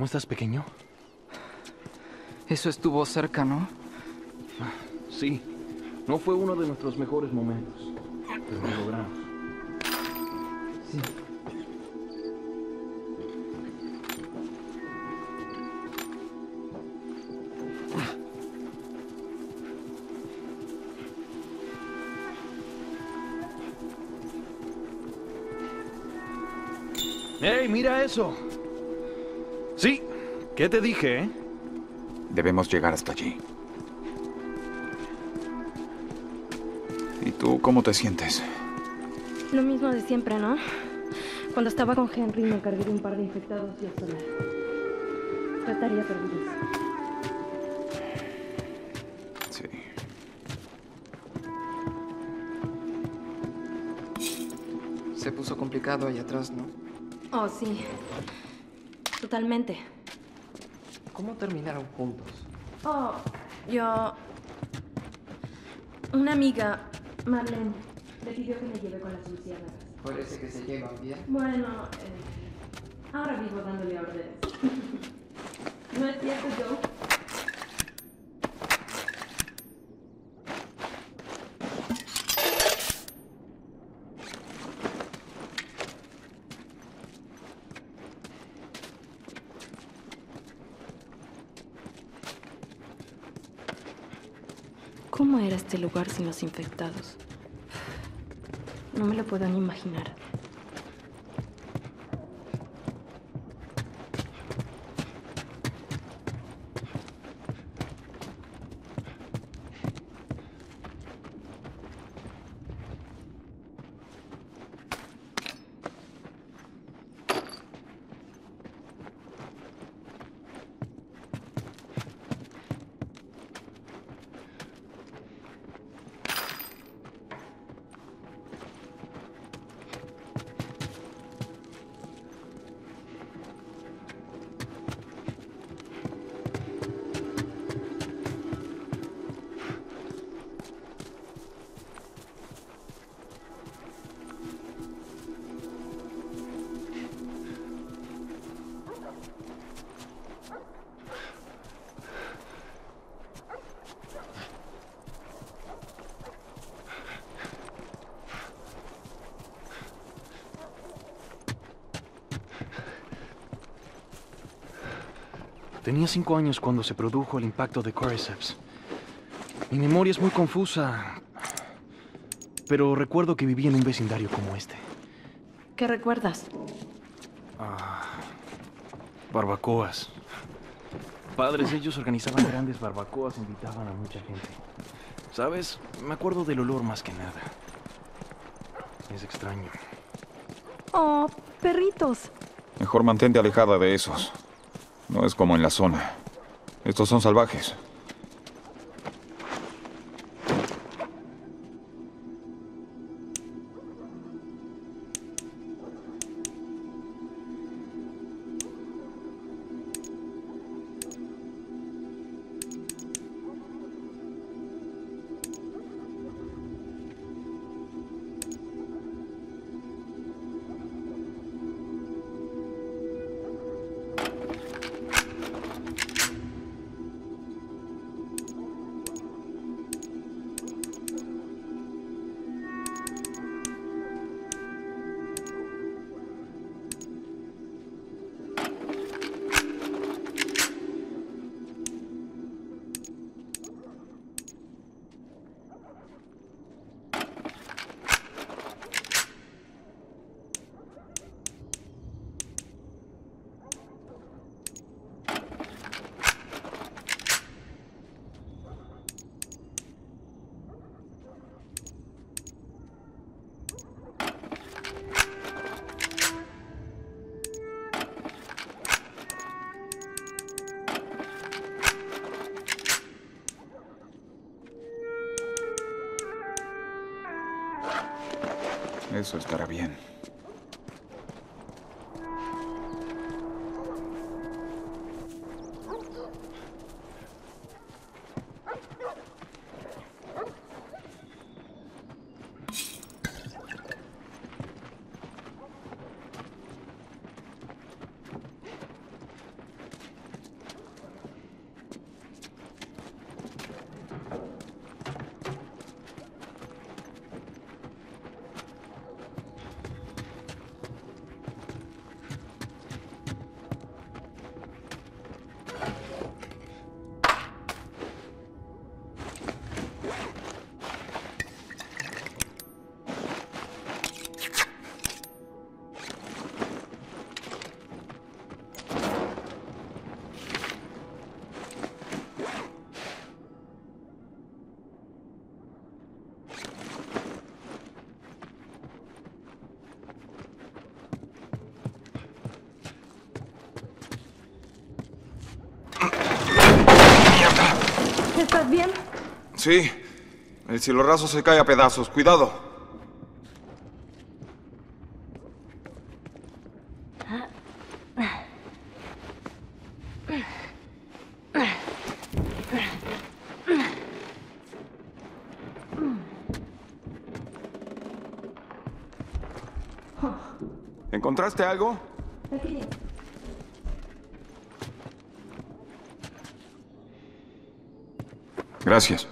¿Cómo estás, pequeño? Eso estuvo cerca, ¿no? Sí, no fue uno de nuestros mejores momentos, pero lo logramos. Sí. ¡Ey, mira eso! Sí, ¿qué te dije, eh? Debemos llegar hasta allí. ¿Y tú cómo te sientes? Lo mismo de siempre, ¿no? Cuando estaba con Henry me cargué de un par de infectados yo sola. Yo estaría perdida. Sí. Se puso complicado allá atrás, ¿no? Oh, sí. Totalmente. ¿Cómo terminaron juntos? Oh, yo... Una amiga, Marlene, le pidió que me lleve con las luciérnagas. Parece que se llevan bien. Bueno, ahora vivo dándole órdenes. ¿No es cierto, Joe? ¿Cómo era este lugar sin los infectados? No me lo puedo ni imaginar. Tenía 5 años cuando se produjo el impacto de Cordyceps. Mi memoria es muy confusa, pero recuerdo que viví en un vecindario como este. ¿Qué recuerdas? Barbacoas. Padres, ellos organizaban grandes barbacoas e invitaban a mucha gente. ¿Sabes? Me acuerdo del olor más que nada. Es extraño. Oh, perritos. Mejor mantente alejada de esos. No es como en la zona. Estos son salvajes. Eso estará bien. ¿Estás bien? Sí. El cielo raso se cae a pedazos. Cuidado. ¿Encontraste algo? Aquí. Gracias.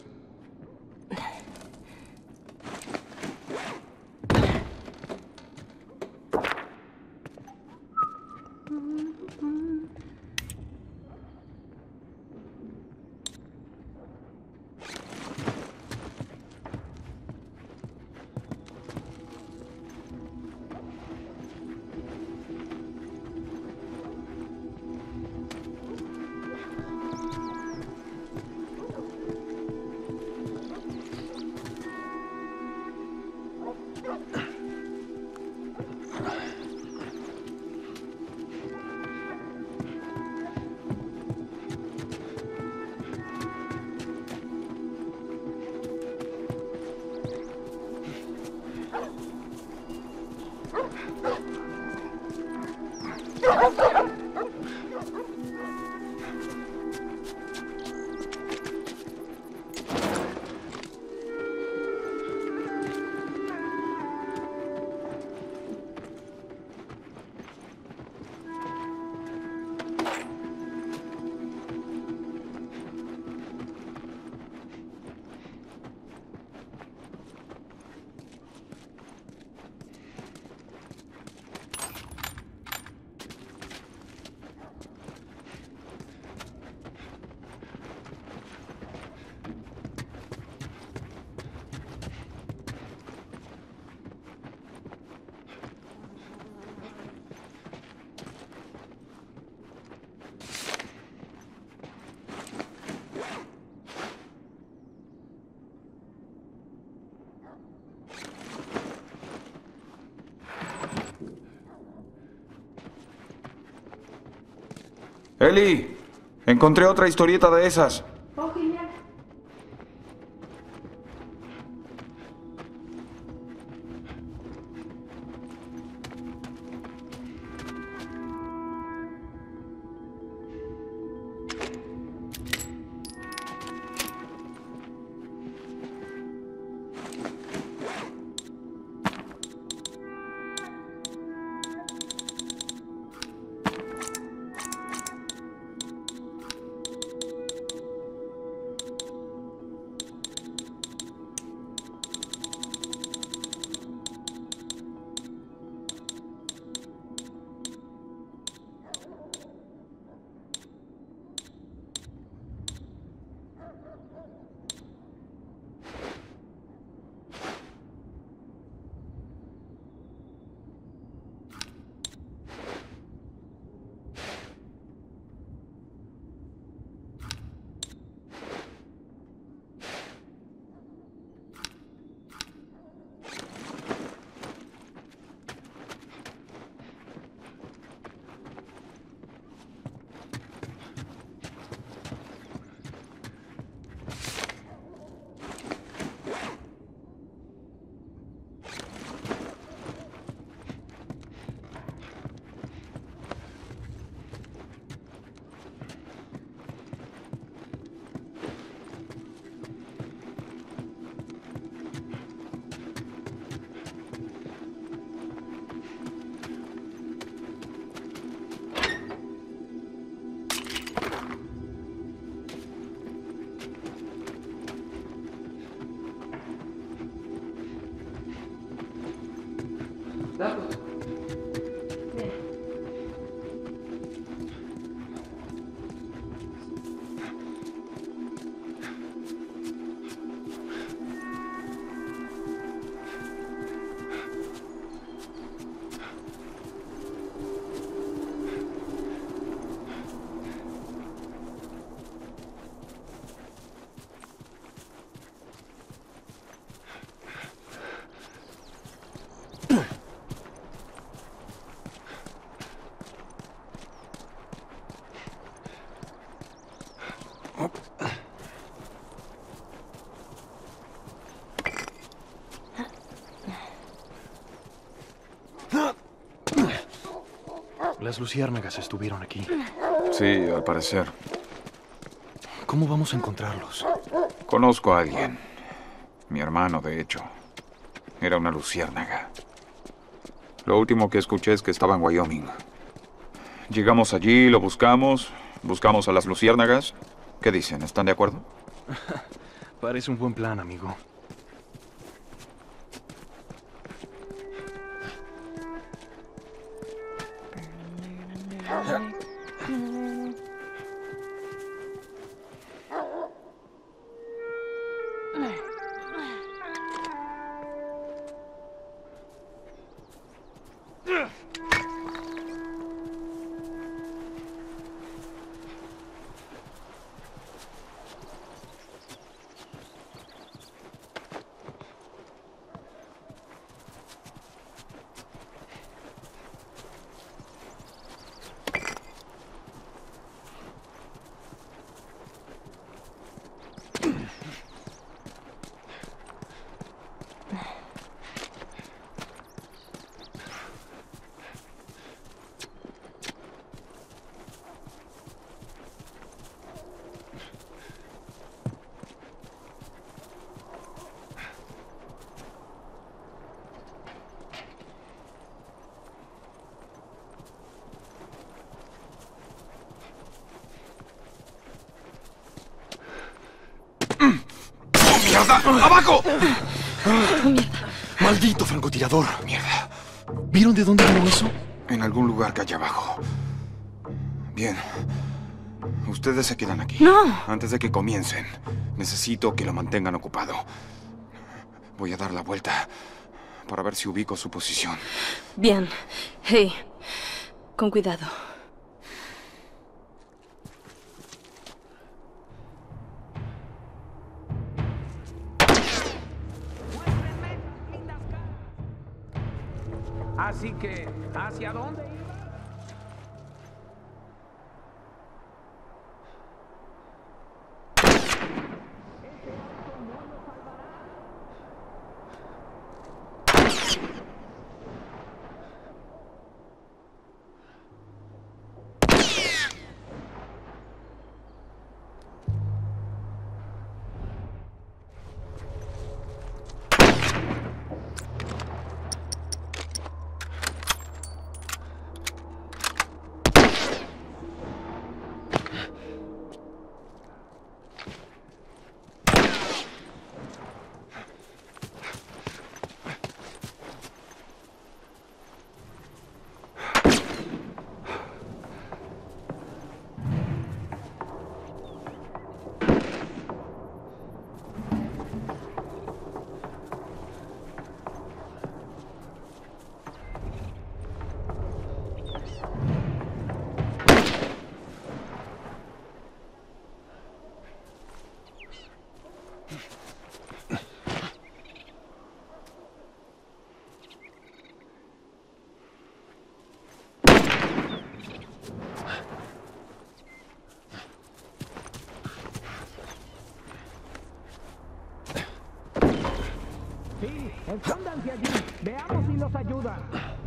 Eli, encontré otra historieta de esas. Oh, genial. Las luciérnagas estuvieron aquí. Sí, al parecer. ¿Cómo vamos a encontrarlos? Conozco a alguien. Mi hermano, de hecho. Era una luciérnaga. Lo último que escuché es que estaba en Wyoming. Llegamos allí, lo buscamos. Buscamos a las luciérnagas. ¿Qué dicen? ¿Están de acuerdo? Parece un buen plan, amigo. ¡Mierda! ¡Abajo! ¡Maldito francotirador! ¡Mierda! ¿Vieron de dónde vino eso? En algún lugar que hay abajo. Bien. Ustedes se quedan aquí. No. Antes de que comiencen, necesito que lo mantengan ocupado. Voy a dar la vuelta para ver si ubico su posición. Bien. Hey, con cuidado. Así que, ¿hacia dónde iba? Sí, escóndanse allí. Veamos si los ayuda.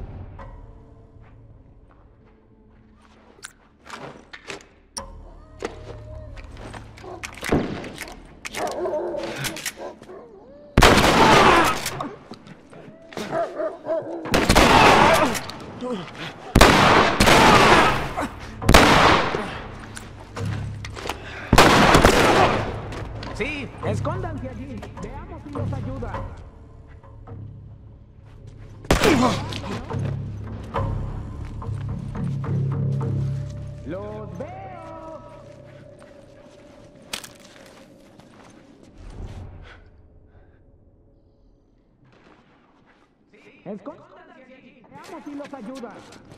Sí, escóndanse allí. Veamos si los ayuda. ¡Los veo! Escóndanse allí. Veamos si los ayuda.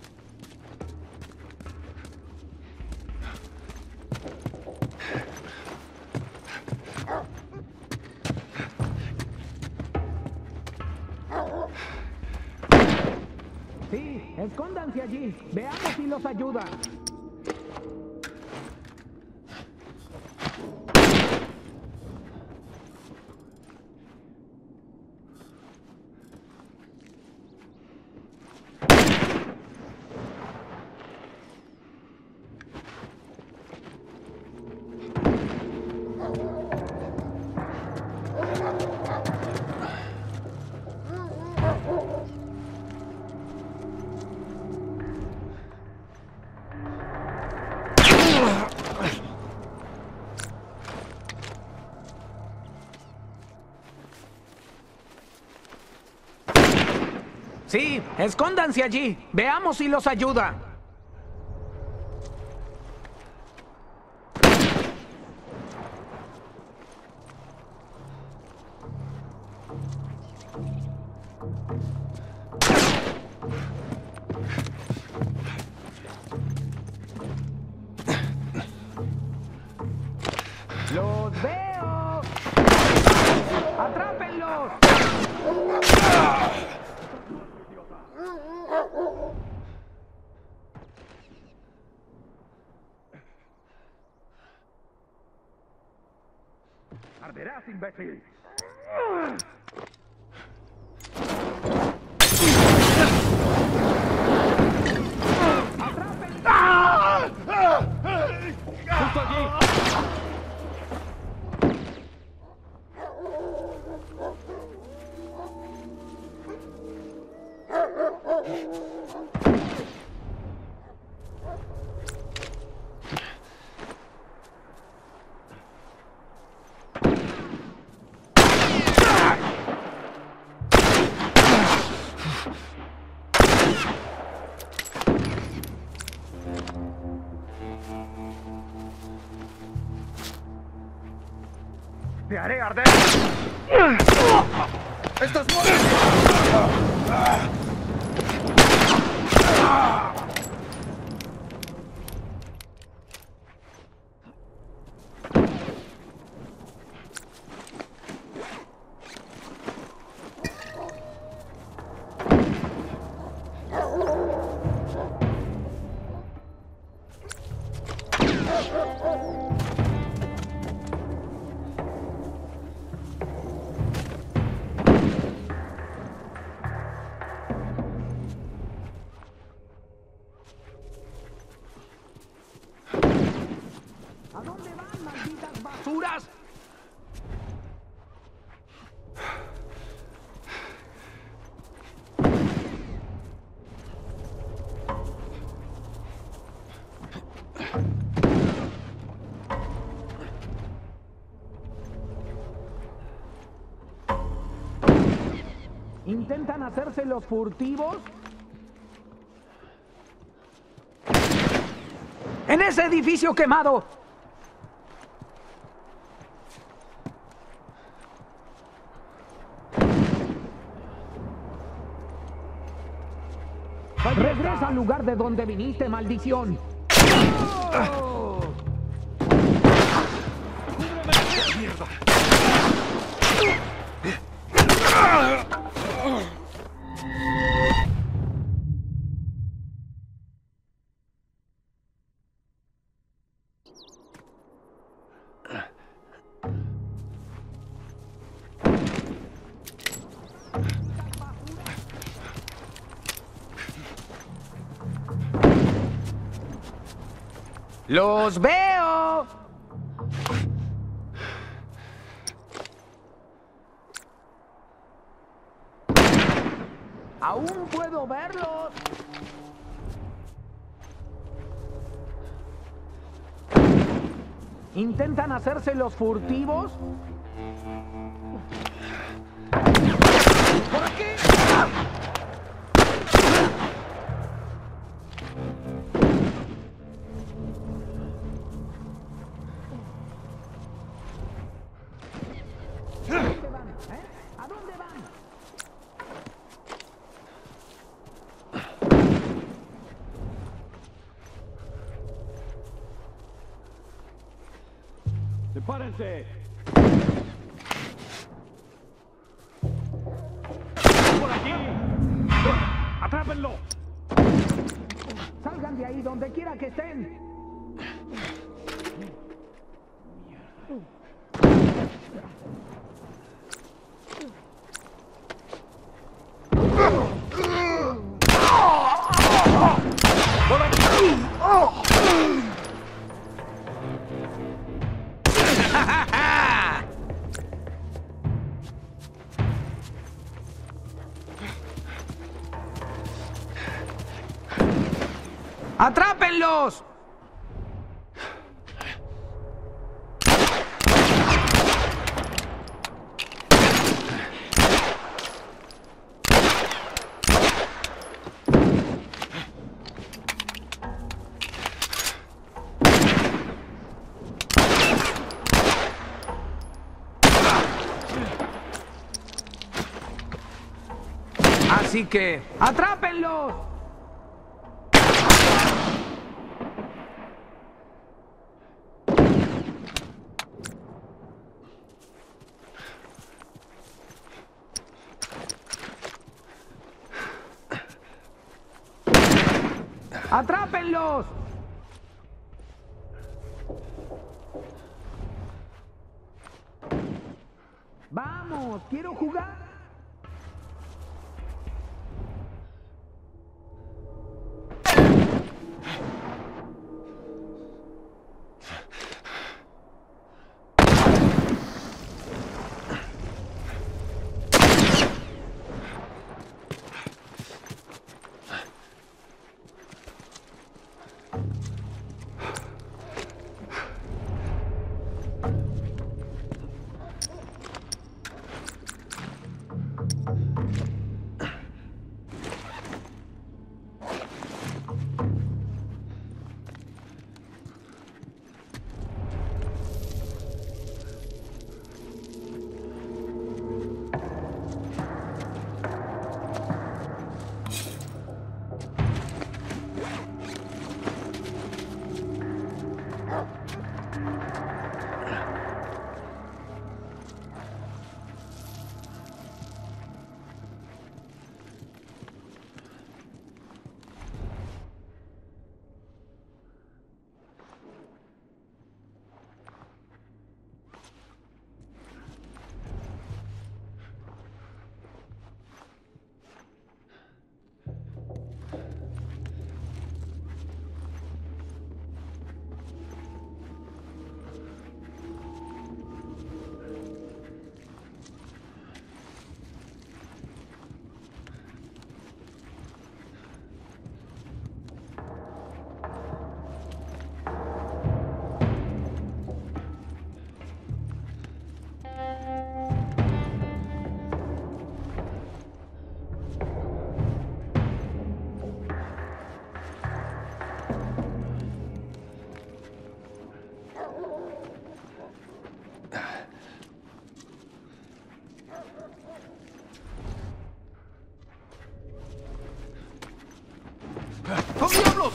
Sí, escóndanse allí. Veamos si los ayuda. Sí, escóndanse allí. Veamos si los ayuda. ¡Los veo! ¡Atrápenlos! ¡Arderás, imbécil! ¡Justo allí! ¡Te haré arder! ¡Estás muerto! ¿A dónde van, malditas basuras? ¿Intentan hacerse los furtivos? ¡En ese edificio quemado! ¡Regresa al lugar de donde viniste, maldición! ¡Oh! ¡Mierda! ¡Los veo! ¡Aún puedo verlos! ¿Intentan hacerse los furtivos? ¡Por aquí! ¿A dónde van? ¡Sepárense! ¡Por aquí! ¡Atrápenlo! ¡Salgan de ahí, donde quiera que estén! ¡Atrápenlos! Así que, ¡atrápenlos! ¡Atrápenlos! ¡Vamos! ¡Quiero jugar! ¡Oh, diablos!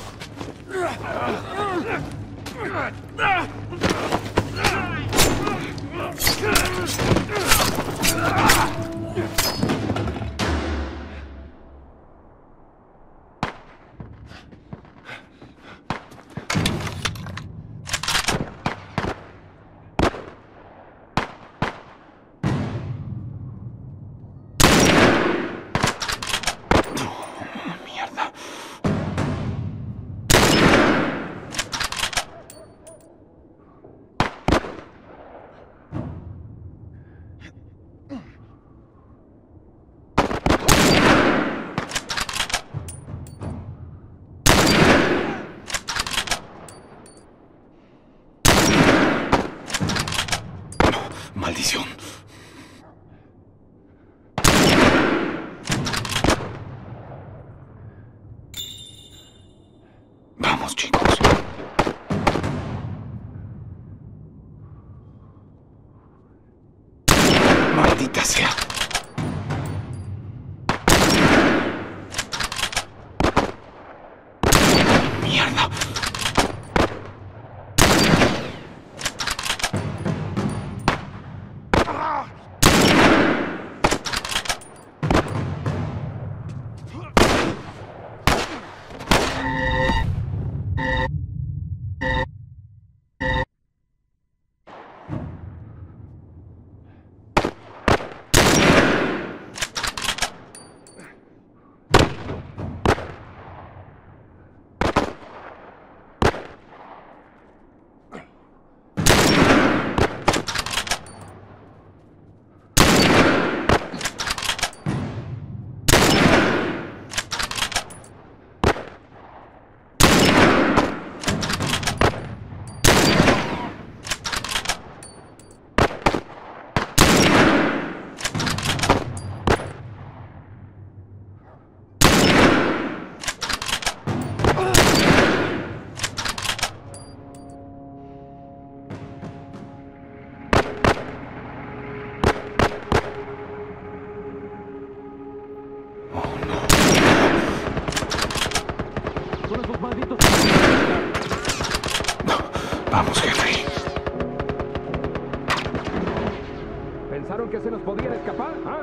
¡Maldición! Vamos, chicos. ¡Maldita sea! ¡Mierda! Vamos, Henry. ¿Pensaron que se nos podían escapar? ¿Ah?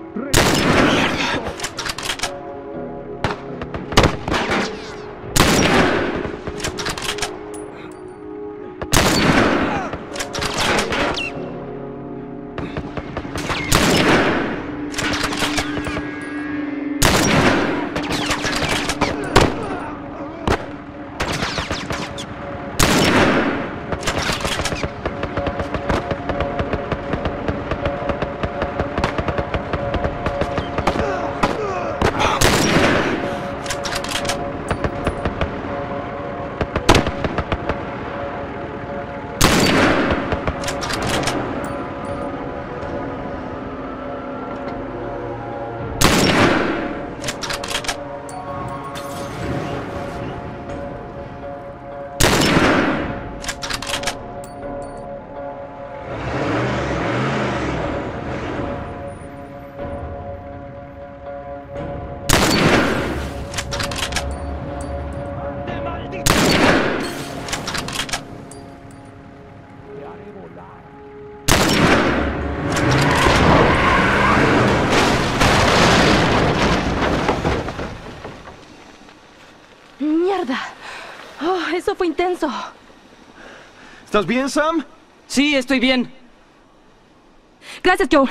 ¡Mierda! Oh, eso fue intenso. ¿Estás bien, Sam? Sí, estoy bien. Gracias, Joel.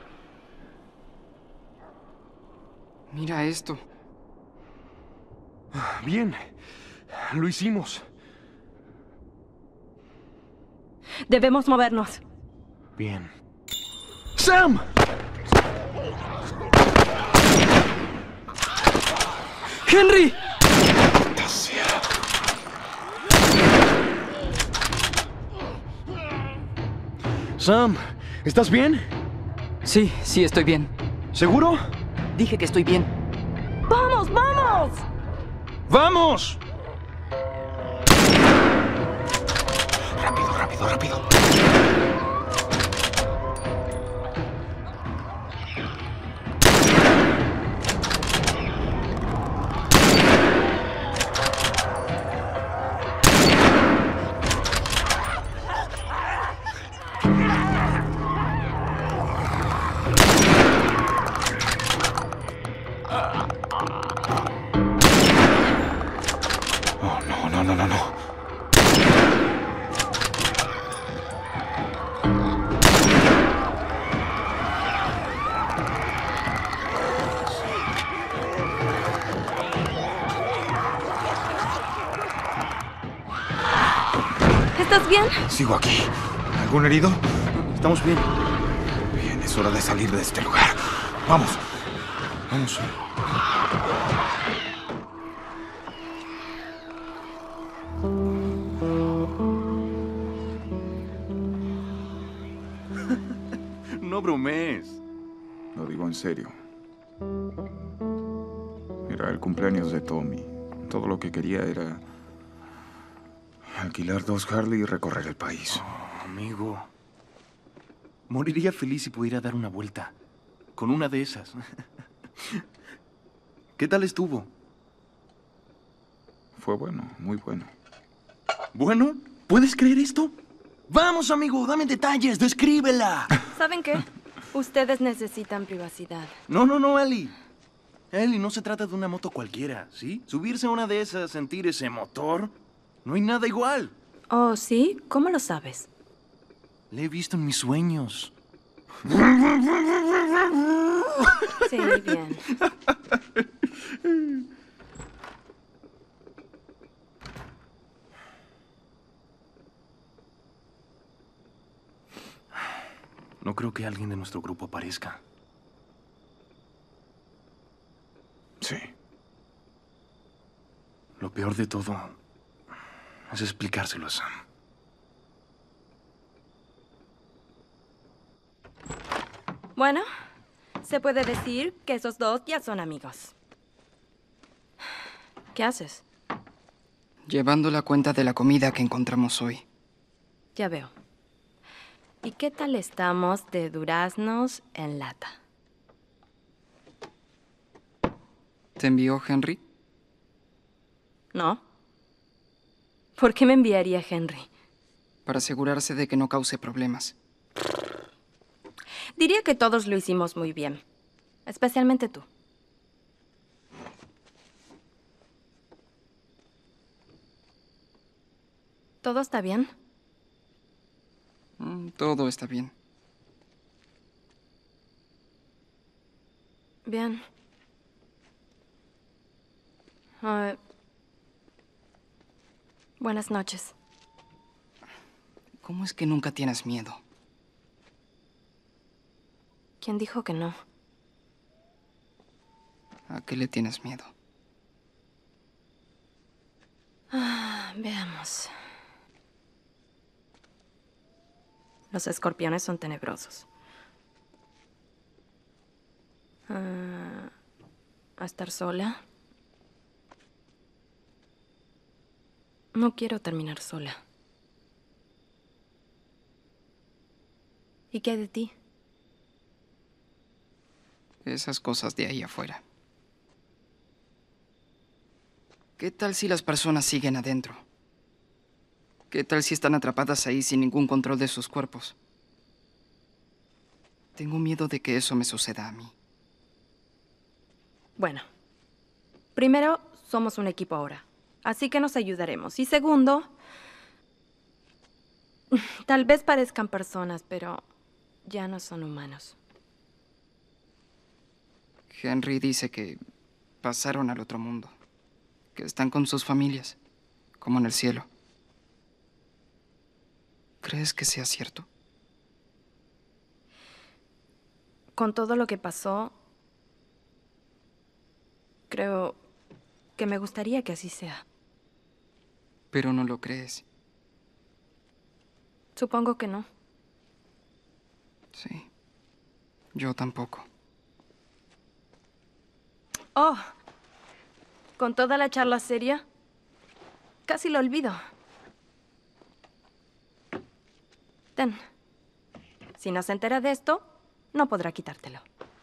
Mira esto. Bien. Lo hicimos. Debemos movernos. Bien. ¡Sam! ¡Henry! Sam, ¿estás bien? Sí, sí, estoy bien. ¿Seguro? Dije que estoy bien. ¡Vamos, vamos! ¡Vamos! Rápido, rápido, rápido. Oh, no, no, no, no, no. ¿Estás bien? Sigo aquí. ¿Algún herido? Estamos bien. Bien, es hora de salir de este lugar. Vamos. Vamos. No bromees. Lo digo en serio. Era el cumpleaños de Tommy. Todo lo que quería era alquilar 2 Harley y recorrer el país. Oh, amigo. Moriría feliz si pudiera dar una vuelta. Con una de esas. ¿Qué tal estuvo? Fue bueno, muy bueno. ¿Bueno? ¿Puedes creer esto? Vamos, amigo, dame detalles, descríbela. ¿Saben qué? Ustedes necesitan privacidad. No, Ellie. Ellie, no se trata de una moto cualquiera, ¿sí? Subirse a una de esas, sentir ese motor, no hay nada igual. Oh, ¿sí? ¿Cómo lo sabes? Le he visto en mis sueños. Sí, bien. No creo que alguien de nuestro grupo aparezca. Sí. Lo peor de todo es explicárselo a Sam. Bueno, se puede decir que esos dos ya son amigos. ¿Qué haces? Llevando la cuenta de la comida que encontramos hoy. Ya veo. ¿Y qué tal estamos de duraznos en lata? ¿Te envió Henry? ¿No? ¿Por qué me enviaría Henry? para asegurarse de que no cause problemas. Diría que todos lo hicimos muy bien. Especialmente tú. ¿Todo está bien? Todo está bien. Bien. Buenas noches. ¿Cómo es que nunca tienes miedo? ¿Quién dijo que no? ¿A qué le tienes miedo? Veamos. Los escorpiones son tenebrosos. ¿A estar sola? No quiero terminar sola. ¿Y qué hay de ti? Esas cosas de ahí afuera. ¿Qué tal si las personas siguen adentro? ¿Qué tal si están atrapadas ahí sin ningún control de sus cuerpos? Tengo miedo de que eso me suceda a mí. Bueno, primero, somos un equipo ahora, así que nos ayudaremos. Y segundo, tal vez parezcan personas, pero ya no son humanos. Henry dice que pasaron al otro mundo, que están con sus familias, como en el cielo. ¿Crees que sea cierto? Con todo lo que pasó, creo que me gustaría que así sea. Pero no lo crees. Supongo que no. Sí. Yo tampoco. Oh, con toda la charla seria, casi lo olvido. Ten. Si no se entera de esto, no podrá quitártelo.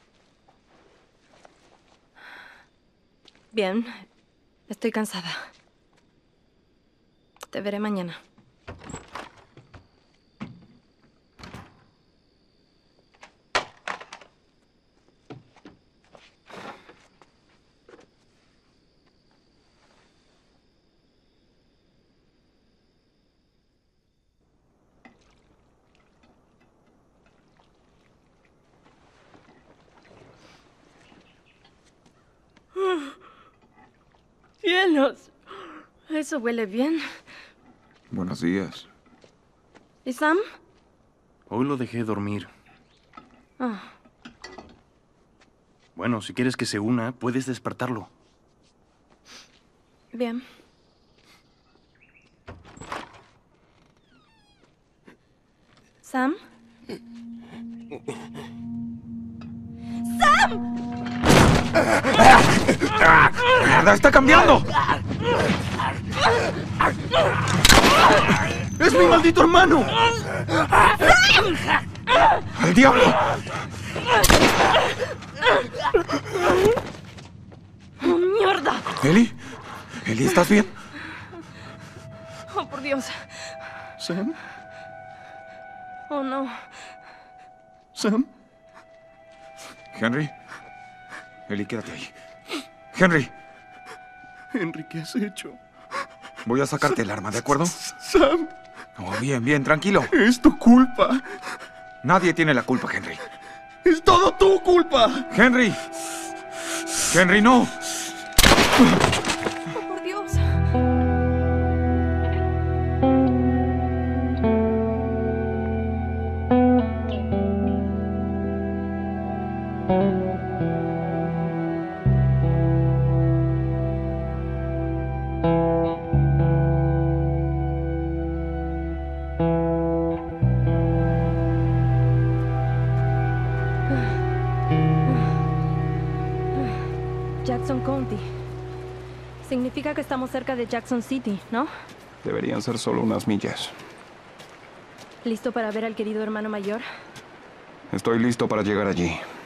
Bien, estoy cansada. Te veré mañana. ¡Cielos! Eso huele bien. Buenos días. ¿Y Sam? Hoy lo dejé dormir. Ah, Bueno, si quieres que se una, puedes despertarlo. bien. ¿Sam? ¡Mierda, está cambiando! ¡Es mi maldito hermano! ¡Al diablo! ¡Oh, mierda! ¿Eli? ¿Eli, estás bien? ¡Oh, por Dios! ¿Sam? ¡Oh, no! ¿Sam? ¿Henry? Eli, quédate ahí. ¡Henry! Henry, ¿qué has hecho? Voy a sacarte el arma, ¿de acuerdo? ¡Sam! Oh, bien, bien, tranquilo. Es tu culpa. Nadie tiene la culpa, Henry. ¡Es todo tu culpa! ¡Henry! ¡Henry, no! ¡Oh, por Dios! Jackson County. Significa que estamos cerca de Jackson City, ¿no? Deberían ser solo unas millas. ¿Listo para ver al querido hermano mayor? Estoy listo para llegar allí.